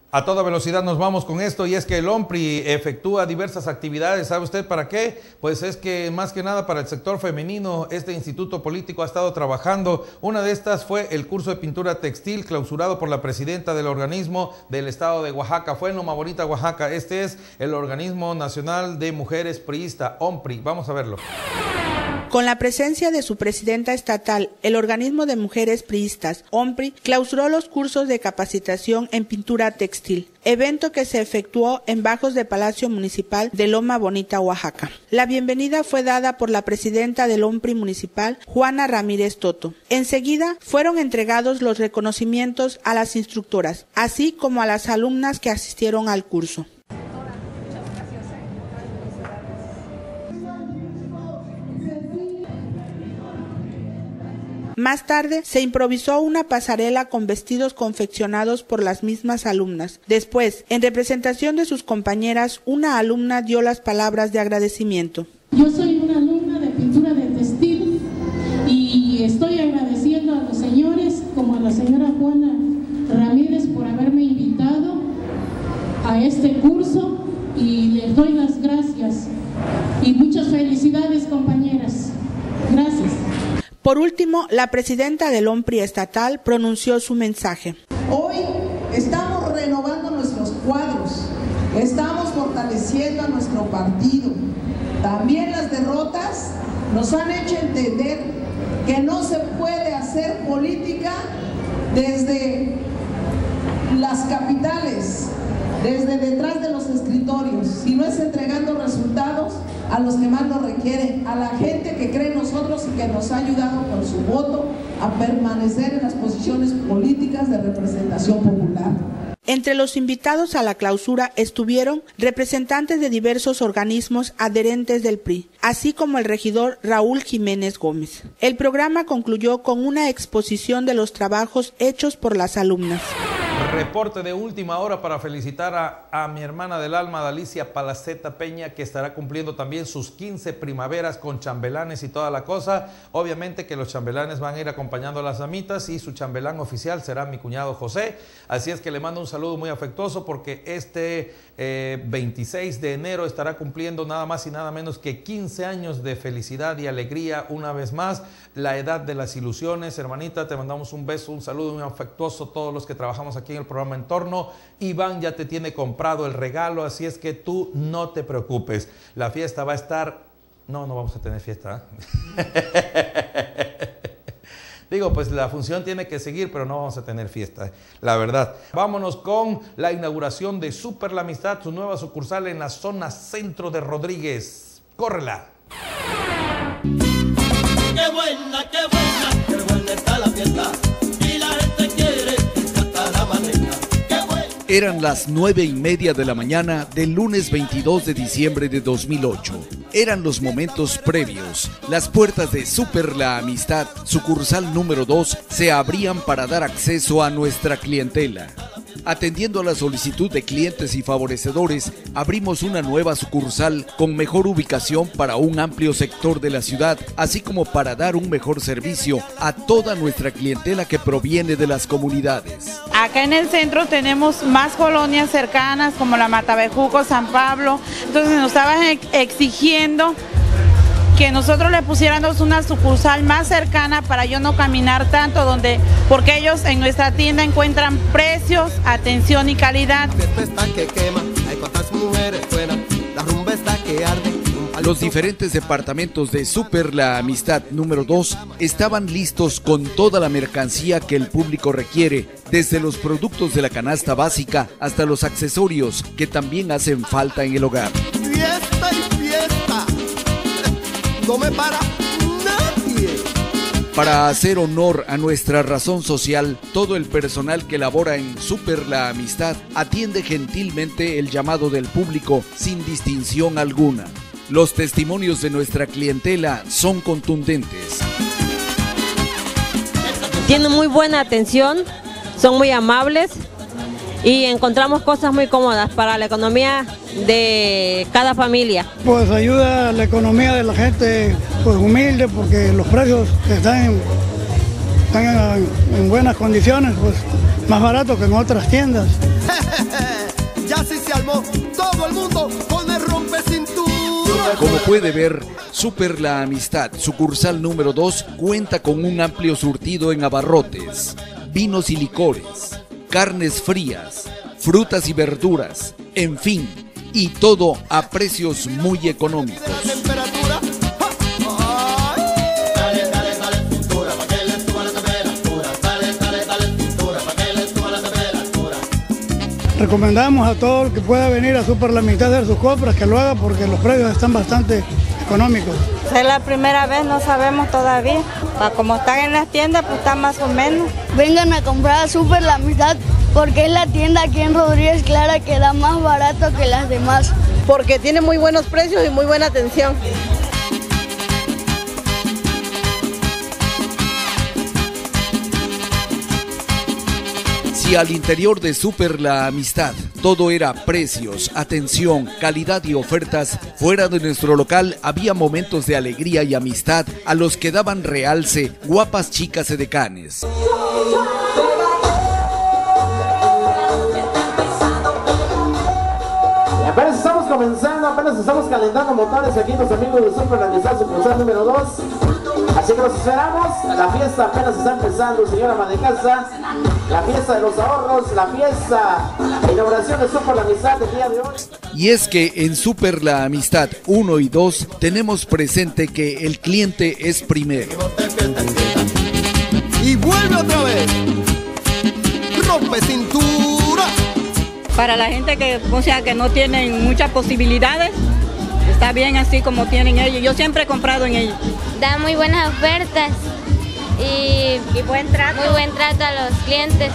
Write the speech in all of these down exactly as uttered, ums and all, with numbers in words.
A toda velocidad nos vamos con esto, y es que el OMPRI efectúa diversas actividades. ¿Sabe usted para qué? Pues es que más que nada para el sector femenino este instituto político ha estado trabajando. Una de estas fue el curso de pintura textil clausurado por la presidenta del organismo del estado de Oaxaca. Fue en Loma Bonita, Oaxaca. Este es el Organismo Nacional de Mujeres Priista, OMPRI. Vamos a verlo. Con la presencia de su presidenta estatal, el Organismo de Mujeres Priistas, OMPRI, clausuró los cursos de capacitación en pintura textil, evento que se efectuó en bajos de Palacio Municipal de Loma Bonita, Oaxaca. La bienvenida fue dada por la presidenta del OMPRI municipal, Juana Ramírez Toto. Enseguida fueron entregados los reconocimientos a las instructoras, así como a las alumnas que asistieron al curso. Más tarde, se improvisó una pasarela con vestidos confeccionados por las mismas alumnas. Después, en representación de sus compañeras, una alumna dio las palabras de agradecimiento. Yo soy una alumna de pintura de textil y estoy agradeciendo a los señores, como a la señora Juana Ramírez, por haberme invitado a este curso, y les doy las gracias. Y muchas felicidades, compañeras. Gracias. Por último, la presidenta del OMPRI estatal pronunció su mensaje. Hoy estamos renovando nuestros cuadros, estamos fortaleciendo a nuestro partido. También las derrotas nos han hecho entender que no se puede hacer política desde las capitales, desde detrás de los escritorios, si no es entregando resultados a los que más lo requieren, a la gente que cree en nosotros y que nos ha ayudado con su voto a permanecer en las posiciones políticas de representación popular. Entre los invitados a la clausura estuvieron representantes de diversos organismos adherentes del P R I, así como el regidor Raúl Jiménez Gómez. El programa concluyó con una exposición de los trabajos hechos por las alumnas. Reporte de última hora para felicitar a, a mi hermana del alma, Dalicia Palaceta Peña, que estará cumpliendo también sus quince primaveras con chambelanes y toda la cosa. Obviamente que los chambelanes van a ir acompañando a las damitas y su chambelán oficial será mi cuñado José. Así es que le mando un saludo muy afectuoso porque este eh, veintiséis de enero estará cumpliendo nada más y nada menos que quince años de felicidad y alegría una vez más. La edad de las ilusiones, hermanita, te mandamos un beso, un saludo muy afectuoso todos los que trabajamos aquí en el programa Entorno. Iván ya te tiene comprado el regalo, así es que tú no te preocupes. La fiesta va a estar... No, no vamos a tener fiesta, ¿eh? Digo, pues la función tiene que seguir, pero no vamos a tener fiesta, la verdad. Vámonos con la inauguración de Super La Amistad, su nueva sucursal en la zona centro de Rodríguez. ¡Córrela! ¡Qué buena, qué buena, qué buena está la fiesta! Y la gente quiere hasta la manera. ¡Qué buena! Eran las nueve y media de la mañana del lunes veintidós de diciembre de dos mil ocho. Eran los momentos previos. Las puertas de Super La Amistad, sucursal número dos, se abrían para dar acceso a nuestra clientela. Atendiendo a la solicitud de clientes y favorecedores, abrimos una nueva sucursal con mejor ubicación para un amplio sector de la ciudad, así como para dar un mejor servicio a toda nuestra clientela que proviene de las comunidades. Acá en el centro tenemos más colonias cercanas como la Matabejuco, San Pablo, entonces nos estaban exigiendo que nosotros le pusiéramos una sucursal más cercana para yo no caminar tanto, donde porque ellos en nuestra tienda encuentran precios, atención y calidad. Los diferentes departamentos de Super La Amistad número dos estaban listos con toda la mercancía que el público requiere, desde los productos de la canasta básica hasta los accesorios que también hacen falta en el hogar. Fiesta y fiesta. No me para nadie. Para hacer honor a nuestra razón social, todo el personal que labora en Super La Amistad atiende gentilmente el llamado del público sin distinción alguna. Los testimonios de nuestra clientela son contundentes. Tienen muy buena atención, son muy amables y encontramos cosas muy cómodas para la economía de cada familia. Pues ayuda a la economía de la gente pues humilde, porque los precios están están en, en buenas condiciones, pues más barato que en otras tiendas. Ya sí se armó, todo el mundo con el rompecintura. Como puede ver, Super La Amistad, sucursal número dos, cuenta con un amplio surtido en abarrotes, vinos y licores, carnes frías, frutas y verduras, en fin, y todo a precios muy económicos. Recomendamos a todo el que pueda venir a Super La Amistad a hacer sus compras que lo haga porque los precios están bastante económicos. Es la primera vez, no sabemos todavía. Como están en las tiendas, pues están más o menos. Vengan a comprar a Super La Amistad porque es la tienda aquí en Rodríguez Clara que da más barato que las demás. Porque tiene muy buenos precios y muy buena atención. Si al interior de Super La Amistad todo era precios, atención, calidad y ofertas, fuera de nuestro local había momentos de alegría y amistad a los que daban realce guapas chicas edecanes. Apenas estamos comenzando, apenas estamos calentando motores aquí los amigos de Super La Amistad, sucursal número dos. Así que los esperamos, la fiesta apenas está empezando, señora ama de casa. La fiesta de los ahorros, la fiesta, la inauguración de Super La Amistad el día de hoy. Y es que en Super La Amistad uno y dos tenemos presente que el cliente es primero. Y vuelve otra vez, rompe cintura. Para la gente que, o sea, que no tienen muchas posibilidades, está bien así como tienen ellos. Yo siempre he comprado en ellos. Da muy buenas ofertas y, y buen trato. muy buen trato a los clientes.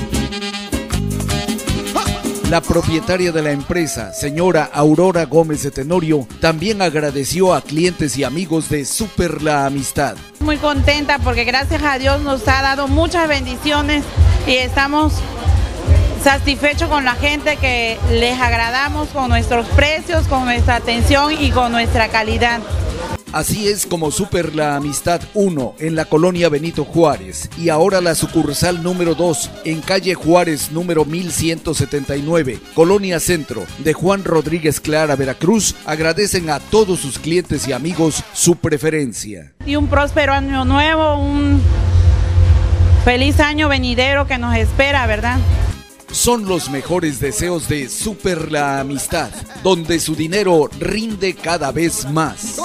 La propietaria de la empresa, señora Aurora Gómez de Tenorio, también agradeció a clientes y amigos de Super La Amistad. Muy contenta porque gracias a Dios nos ha dado muchas bendiciones y estamos satisfechos con la gente que les agradamos con nuestros precios, con nuestra atención y con nuestra calidad. Así es como Super La Amistad uno en la colonia Benito Juárez y ahora la sucursal número dos en calle Juárez número mil ciento setenta y nueve, Colonia Centro de Juan Rodríguez Clara, Veracruz, agradecen a todos sus clientes y amigos su preferencia. Y un próspero año nuevo, un feliz año venidero que nos espera, ¿verdad? Son los mejores deseos de Super La Amistad, donde su dinero rinde cada vez más.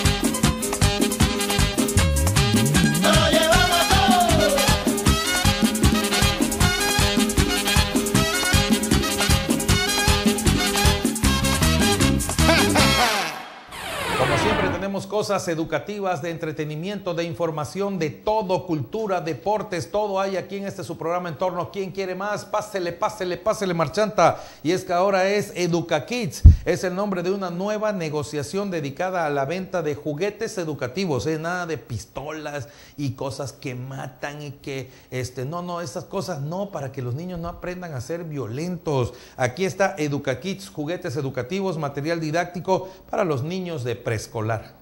Como siempre tenemos cosas educativas, de entretenimiento, de información, de todo, cultura, deportes, todo hay aquí en este su programa En Torno. ¿Quién quiere más? Pásele, pásele, pásele, marchanta. Y es que ahora es Educa Kids, es el nombre de una nueva negociación dedicada a la venta de juguetes educativos, ¿eh? Nada de pistolas y cosas que matan y que, este, no, no, esas cosas no, para que los niños no aprendan a ser violentos. Aquí está Educa Kids, juguetes educativos, material didáctico para los niños de preescolar.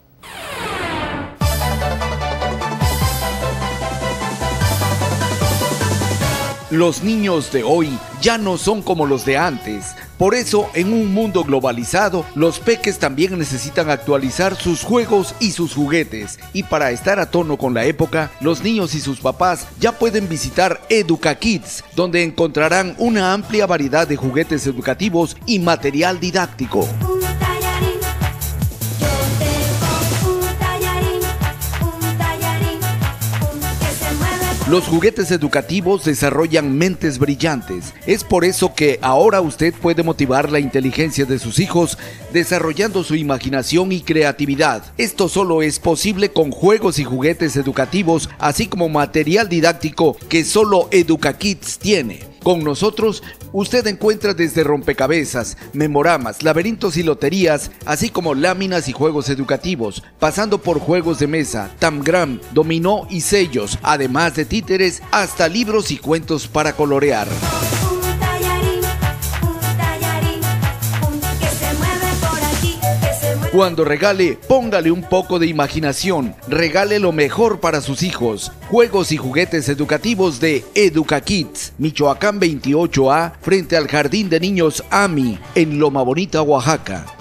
Los niños de hoy ya no son como los de antes. Por eso, en un mundo globalizado, los peques también necesitan actualizar sus juegos y sus juguetes. Y para estar a tono con la época, los niños y sus papás ya pueden visitar Educa Kids, donde encontrarán una amplia variedad de juguetes educativos y material didáctico. Los juguetes educativos desarrollan mentes brillantes. Es por eso que ahora usted puede motivar la inteligencia de sus hijos desarrollando su imaginación y creatividad. Esto solo es posible con juegos y juguetes educativos, así como material didáctico que solo Educa Kids tiene. Con nosotros, usted encuentra desde rompecabezas, memoramas, laberintos y loterías, así como láminas y juegos educativos, pasando por juegos de mesa, tamgram, dominó y sellos, además de títeres, hasta libros y cuentos para colorear. Cuando regale, póngale un poco de imaginación, regale lo mejor para sus hijos. Juegos y juguetes educativos de Educa Kids, Michoacán veintiocho A, frente al Jardín de Niños AMI, en Loma Bonita, Oaxaca.